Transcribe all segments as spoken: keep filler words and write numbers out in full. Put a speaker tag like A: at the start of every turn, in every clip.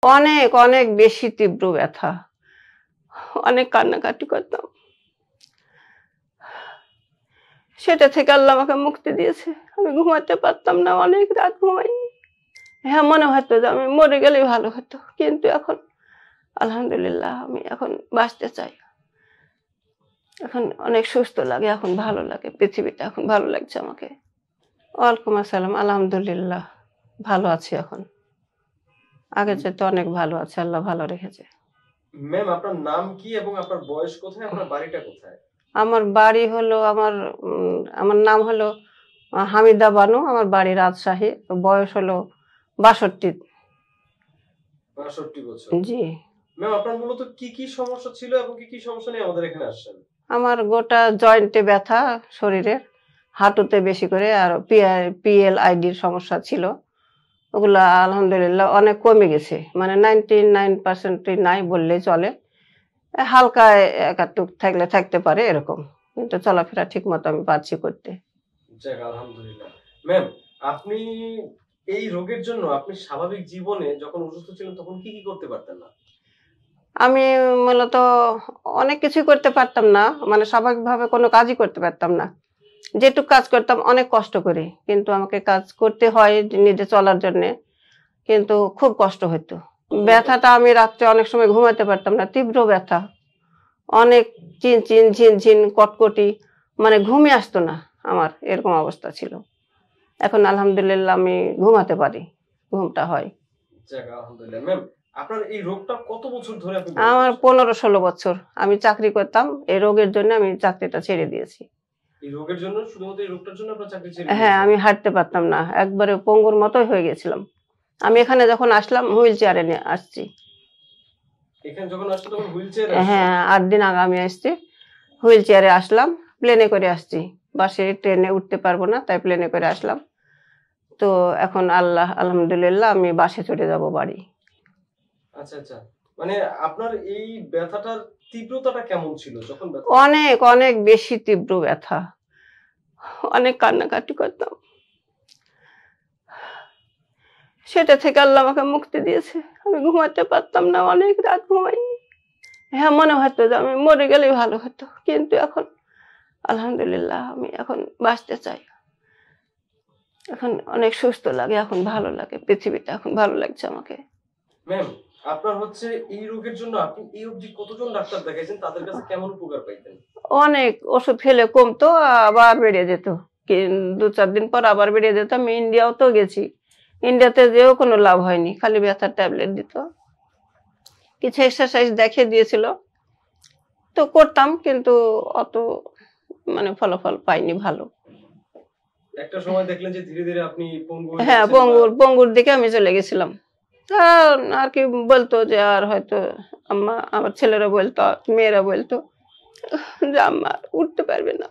A: অনেক অনেক বেশি তীব্র ব্যথা, অনেক কান্নাকাটি করতাম। সেটা থেকে আল্লাহ আমাকে মুক্তি দিয়েছে। আমি ঘুমাতে পারতাম না, অনেক রাত ঘুমাইনি। হ্যাঁ, মনে হতো যে আমি মরে গেলেই ভালো হতো, কিন্তু এখন আলহামদুলিল্লাহ আমি এখন বাঁচতে চাই। এখন অনেক সুস্থ লাগে, এখন ভালো লাগে, পৃথিবীটা এখন ভালো লাগছে আমাকে। ওয়ালাইকুম আসসালাম। আলহামদুলিল্লাহ ভালো আছি এখন, আগে চেয়ে তো অনেক ভালো আছে, আল্লাহ ভালো রেখেছে।
B: ম্যাম, আপনার নাম কি এবং আপনার বয়স কোথায়, আপনার বাড়িটা কোথায়?
A: আমার বাড়ি হলো আমার আমার নাম হলো হামিদা বানু, আমার বাড়ি রাজশাহী, বয়স হলো বাষট্টি।
B: বাষট্টি বছর।
A: জি
B: ম্যাম, আপনার মূলত কি কি সমস্যা ছিল এবং কি কি সমস্যা নিয়ে আমাদের এখানে আসছেন?
A: আমার গোটা জয়েন্টে ব্যথা, শরীরে হাঁটুতে বেশি করে, আর পিএল আইডির সমস্যা ছিল, ওগুলা আলহামদুলিল্লাহ অনেক কমে গেছে, মানে নাইনটি নাইন পার্সেন্টই নাই বললেই চলে। হালকা একাটুক থাকলে থাকতে পারে এরকম, কিন্তু চলাফেরা ঠিক মতো আমি পারছি করতে।
B: যাক আলহামদুলিল্লাহ। ম্যাম, আপনি এই রোগের জন্য আপনি স্বাভাবিক জীবনে যখন অসুস্থ ছিলেন তখন কি কি করতে পারতেন না?
A: আমি মূলত অনেক কিছু করতে পারতাম না, মানে স্বাভাবিকভাবে কোনো কাজই করতে পারতাম না। যেটুকু কাজ করতাম অনেক কষ্ট করে, কিন্তু আমাকে কাজ করতে হয় নিজে চলার জন্য, কিন্তু খুব কষ্ট হতো। ব্যথাটা আমি রাত্রে অনেক সময় ঘুমাতে পারতাম না, তীব্র ব্যথা, অনেক চিন চিন ঝিন ঝিন কটকটি, মানে ঘুমই আসতো না আমার, এরকম অবস্থা ছিল। এখন আলহামদুলিল্লাহ আমি ঘুমাতে পারি, ঘুমটা হয়।
B: যাক আলহামদুলিল্লাহ। ম্যাম, আপনার এই রোগটা কত বছর ধরে আপনি?
A: আমার পনেরো ষোলো বছর। আমি চাকরি করতাম, এই রোগের জন্য আমি চাকরিটা ছেড়ে দিয়েছি।
B: এই রোগের জন্য, শুধুমাত্র এই রোগটার জন্য আপনার চাকরি ছেড়ে?
A: হ্যাঁ, আমি হাঁটতে পারতাম না, একবারে পঙ্গুর মতোই হয়ে গেছিলাম। আমি এখানে যখন আসলাম হুইল চেয়ারে নিয়ে আসছি।
B: এখানে যখন আসছেন তখন হুইল চেয়ারে?
A: হ্যাঁ, আট দিন আগে আমি আসছি, হুইল চেয়ারে আসলাম, প্লেনে করে আসছি, বাসে ট্রেনে উঠতে পারবো না, তাই প্লেনে করে আসলাম। তো এখন আল্লাহ আলহামদুলিল্লাহ আমি বাসে চলে যাব বাড়ি।
B: আচ্ছা আচ্ছা, মানে আপনার এই ব্যথাটার তীব্রতাটা কেমন ছিল যখন?
A: অনেক অনেক বেশি তীব্র ব্যথা, অনেক কান্নাকাটি করতাম। সেটা থেকে আল্লাহ আমাকে মুক্তি দিয়েছে। আমি ঘুমাতে পারতাম না, অনেক রাত ঘুমাইনি। হ্যাঁ, মনে হতো যে আমি মরে গেলেই ভালো হতো, কিন্তু এখন আলহামদুলিল্লাহ আমি এখন বাঁচতে চাই। এখন অনেক সুস্থ লাগে, এখন ভালো লাগে, পৃথিবীটা এখন ভালো লাগছে আমাকে।
B: ম্যাম, আপনার হচ্ছে এই রোগের জন্য আপনি এই অবধি কতজন ডাক্তার দেখাইছেন, তাদের কাছে কেমন উপকার পাইতেন?
A: অনেক, ওষুধ খেলে কমতো, আবার বেড়ে যেত, দু চার দিন পর আবার বেড়ে যেত। আমি ইন্ডিয়াও তো গেছি, ইন্ডিয়াতে যেও কোনো লাভ হয়নি, খালি ব্যথার ট্যাবলেট দিত, কিছু এক্সারসাইজ দেখিয়ে দিয়েছিল, তো করতাম, কিন্তু অত মানে ফলাফল পাইনি ভালো।
B: একটা সময় দেখলেন যে ধীরে ধীরে আপনি পঙ্গু হয়ে?
A: হ্যাঁ, পঙ্গুর পঙ্গুর দিকে আমি চলে গেছিলাম। আর কি বলতো যে, আর হয়তো আম্মা, আমার ছেলেরা বলতো, মেয়েরা বলতো যে আম্মা উঠতে পারবে না।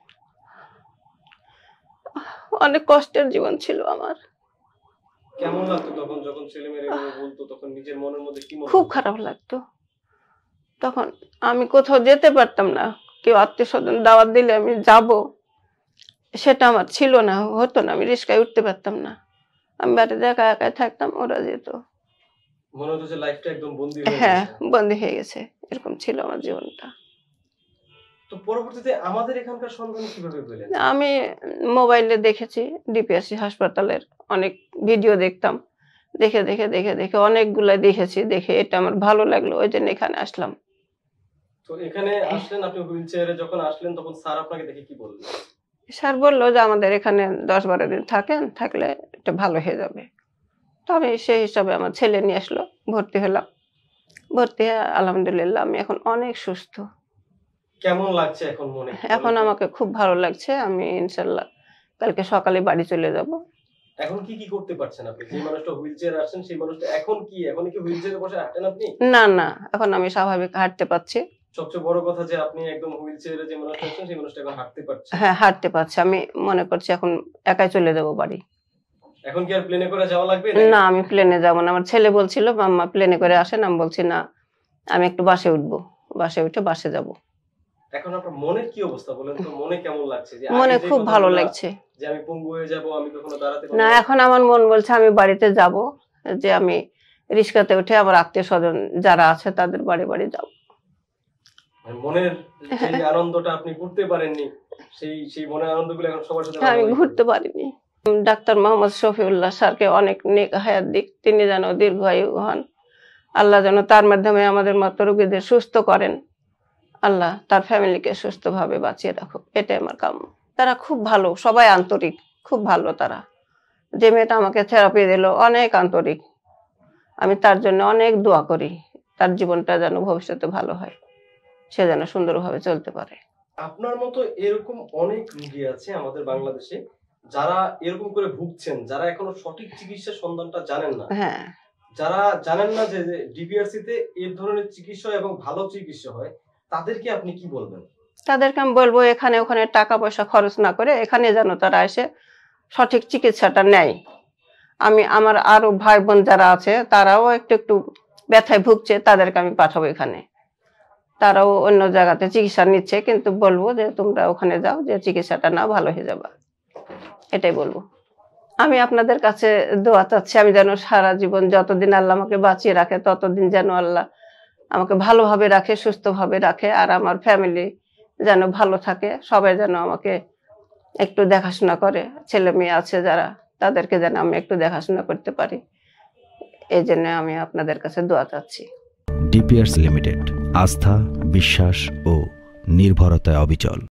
A: অনেক কষ্টের জীবন ছিল আমার।
B: কেমন লাগতো তখন যখন ছেলেমেয়েরা বলতো, তখন নিজের মনের মধ্যে কি মনে হতো?
A: খুব খারাপ লাগতো। তখন আমি কোথাও যেতে পারতাম না, কেউ আত্মীয় স্বজন দাওয়াত দিলে আমি যাব, সেটা আমার ছিল না, হতো না, আমি রিস্কায় উঠতে পারতাম না, আমি বাড়িতে একা একাই থাকতাম, ওরা যেত।
B: মনে হতো যে লাইফটা একদম বন্দী হয়ে গেছে।
A: হ্যাঁ, বন্দী হয়ে গেছে, এরকম ছিল আমার জীবনটা।
B: তো পরবর্তীতে আমাদের এখানকার সন্ধান কিভাবে পেলেন?
A: আমি মোবাইলে দেখেছি, ডিপিএসসি হাসপাতালের অনেক ভিডিও দেখতাম, দেখে দেখে দেখে দেখে অনেকগুলো দেখেছি, দেখে এটা আমার ভালো লাগলো, ওই জন্য এখানে আসলাম।
B: তো এখানে আসলেন, আপনি হুইল চেয়ারে যখন আসলেন তখন স্যার আপনাকে দেখে কি বললেন?
A: স্যার বললো যে আমাদের এখানে দশ বারো দিন থাকেন, থাকলে এটা ভালো হয়ে যাবে। তো আমি সেই হিসাবে আমার ছেলে নিয়ে আসলো, ভর্তি হলাম, ভর্তি হয়ে আলহামদুলিল্লাহ আমি এখন অনেক সুস্থ।
B: কেমন লাগছে এখন মনে?
A: এখন আমাকে খুব ভালো লাগছে, আমি ইনশাল্লাহ কালকে সকালে বাড়ি চলে যাব।
B: এখন কি কি করতে পারছেন আপনি? যে মানুষটা হুইল চেয়ারে আসছেন সেই মানুষটা এখন কি, এখন কি হুইল চেয়ারে বসে হাঁটেন আপনি?
A: না না, এখন আমি স্বাভাবিক হাঁটতে পারছি।
B: সবচেয়ে বড় কথা যে আপনি একদম হুইল চেয়ারে যে মানুষটা আছেন সেই মানুষটা এখন হাঁটতে পারছে।
A: হ্যাঁ, হাঁটতে পারছি, আমি মনে করছি এখন একাই চলে যাব বাড়ি।
B: এখন কি আর প্লেনে করে যাওয়া লাগবে?
A: না, আমি প্লেনে যাব না, আমার ছেলে বলছিল মাম্মা প্লেনে করে আসেন, আমি বলছি না, আমি একটু বাসে উঠবো, বাসে উঠে বাসে যাব।
B: এখন আপনার মনের কি অবস্থা বলেন তো? মনে কেমন লাগছে? যে
A: মনে খুব ভালো লাগছে
B: যে আমি পঙ্গু হয়ে যাব, আমি কখনো দাঁড়াতে পারবো
A: না,
B: না।
A: এখন আমার মন বলছে আমি বাড়িতে যাব, যে আমি রিক্সাতে উঠে আমার আত্মীয় স্বজন যারা আছে তাদের বাড়ি বাড়ি যাব।
B: মনের যে আনন্দটা আপনি করতে পারেননি, সেই সেই মনের আনন্দগুলো এখন সবার সাথে
A: আমি ঘুরতে পারিনি। ডাক্তার মোহাম্মদ শফিউল্লাহ স্যারকে অনেক নেক হায়াত দিক, তিনি যেন দীর্ঘায়ু হন, আল্লাহ যেন তার মাধ্যমে আমাদের মতো রোগীদের সুস্থ করেন, আল্লাহ তার ফ্যামিলিকে সুস্থভাবে বাঁচিয়ে রাখুক, এটাই আমার কাম্য। তারা খুব ভালো, সবাই আন্তরিক, খুব ভালো। তারা যে মেয়েটা আমাকে থেরাপি দিল অনেক আন্তরিক, আমি তার জন্য অনেক দোয়া করি, তার জীবনটা যেন ভবিষ্যতে ভালো হয়, সে যেন সুন্দরভাবে চলতে পারে।
B: আপনার মতো এরকম অনেক রোগী আছে আমাদের বাংলাদেশে যারা এরকম করে ভুগছেন, যারা এখনো সঠিক চিকিৎসার সন্ধানটা জানেন না।
A: হ্যাঁ,
B: যারা জানেন না যে ডিপিআরসি তে এই ধরনের চিকিৎসা এবং ভালো চিকিৎসা হয়, তাদেরকে আপনি কি বলবেন?
A: তাদেরকে আমি বলবো এখানে ওখানে টাকা পয়সা খরচ না করে এখানে যেন তারা এসে সঠিক চিকিৎসাটা নেয়। আমি আমার আরো ভাই বোন যারা আছে তারাও একটু একটু ব্যথায় ভুগছে, তাদেরকে আমি পাঠাবো এখানে, তারাও অন্য জায়গাতে চিকিৎসা নিচ্ছে, কিন্তু বলবো যে তোমরা ওখানে যাও, যে চিকিৎসাটা নাও, ভালো হয়ে যাবা, এটাই বলবো। আমি আপনাদের কাছে দোয়া চাচ্ছি, আমি যেন সারা জীবন যতদিন আল্লাহ আমাকে বাঁচিয়ে রাখে ততদিন যেন আল্লাহ আমাকে ভালোভাবে রাখে, সুস্থভাবে রাখে, আর আমার ফ্যামিলি যেন ভালো থাকে, সবাই যেন আমাকে একটু দেখাশোনা করে, ছেলে মেয়ে আছে যারা তাদেরকে যেন আমি একটু দেখাশোনা করতে পারি, এই জন্য আমি আপনাদের কাছে দোয়া চাচ্ছি।
C: ডিপিআরসি লিমিটেড, আস্থা, বিশ্বাস ও নির্ভরতায় অবিচল।